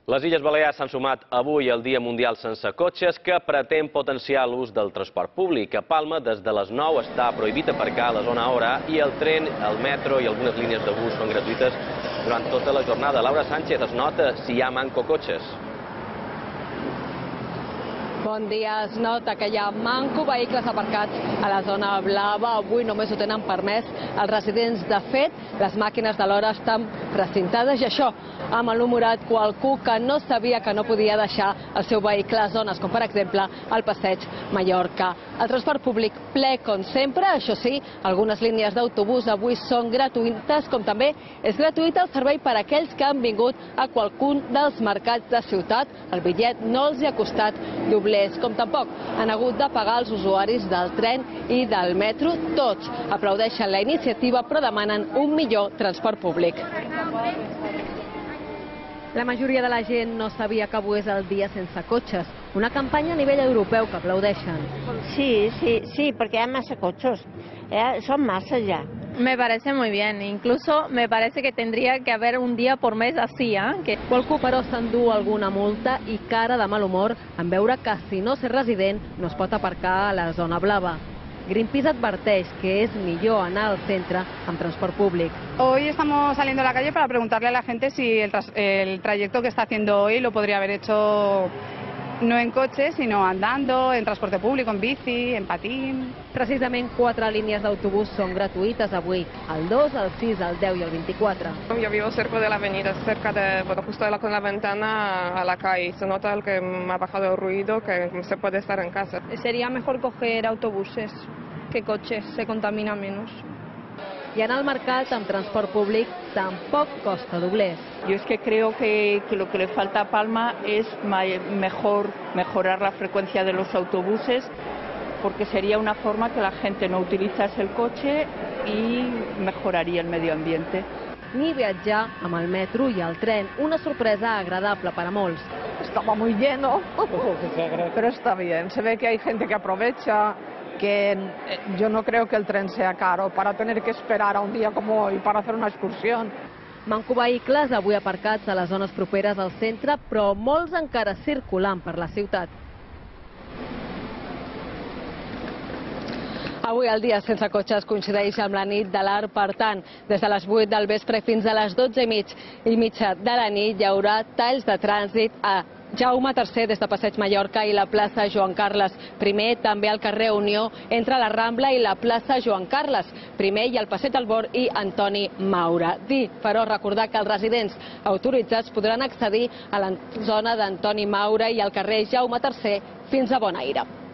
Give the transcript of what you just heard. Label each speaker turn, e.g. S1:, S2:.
S1: Les Illes Balears s'han sumat avui al Dia Mundial Sense Cotxes, que pretén potenciar l'ús del transport públic. A Palma, des de les 9 està prohibit aparcar a la zona hora i el tren, el metro i algunes línies de bus són gratuïtes durant tota la jornada. Laura Sánchez, es nota si hi ha manco cotxes?
S2: Bon dia. Es nota que hi ha manco vehicles aparcats a la zona blava. Avui només ho tenen permès els residents. De fet, les màquines de l'hora estan precintades i això ha malhumorat qualcú que no sabia que no podia deixar el seu vehicle a zones com, per exemple, el Passeig Mallorca. El transport públic ple com sempre. Això sí, algunes línies d'autobús avui són gratuïtes, com també és gratuït el servei per a aquells que han vingut a qualcun dels mercats de ciutat. El bitllet no els hi ha costat doblers, com tampoc han hagut de pagar els usuaris del tren i del metro. Tots aplaudeixen la iniciativa però demanen un millor transport públic. La majoria de la gent no sabia que avui és el dia sense cotxes. Una campanya a nivell europeu que aplaudeixen.
S3: Sí, porque hay más coches. Son masas ya.
S4: Me parece muy bien, incluso me parece que tendría que haber un día por mes así, que...
S2: Qualcú però s'endú alguna multa i cara de mal humor en veure que si no s'és resident no es pot aparcar a la zona blava. Greenpeace adverteix que és millor anar al centre amb transport públic.
S5: Hoy estamos saliendo a la calle para preguntarle a la gente si el trayecto que está haciendo hoy lo podría haber hecho no en coche, sino andando, en transporte público, en bici, en patín.
S2: Precisament 4 línies d'autobús són gratuïtes avui, el 2, el 6, el 10 i el 24.
S6: Yo vivo cerca de la avenida, cerca de, justo con la ventana a la calle. Se nota el que me ha bajado el ruido, que se puede estar en casa.
S7: Sería mejor coger autobuses que coches, se contamina menos.
S2: I anar al mercat amb transport públic tampoc costa doblers.
S8: Yo es que creo que lo que le falta a Palma es mejorar la frecuencia de los autobuses, porque sería una forma que la gente no utilizase el coche y mejoraría el medio ambiente.
S2: Ni viatjar amb el metro i el tren, una sorpresa agradable para molts.
S9: Estaba muy lleno, pero está bien. Se ve que hay gente que aprovecha, que yo no creo que el tren sea caro para tener que esperar a un día como hoy para hacer una excursión.
S2: Manco vehicles avui aparcats a les zones properes al centre, però molts encara circulant per la ciutat. Avui el dia sense cotxes coincideix amb la nit de l'art, per tant, des de les 8 del vespre fins a les 12:30 de la nit hi haurà talls de trànsit a Jaume III des de Passeig Mallorca i la plaça Joan Carles I, també al carrer Unió entre la Rambla i la plaça Joan Carles I i el Passeig Albor i Antoni Maura. Però recordar que els residents autoritzats podran accedir a la zona d'Antoni Maura i al carrer Jaume III fins a Bonaire.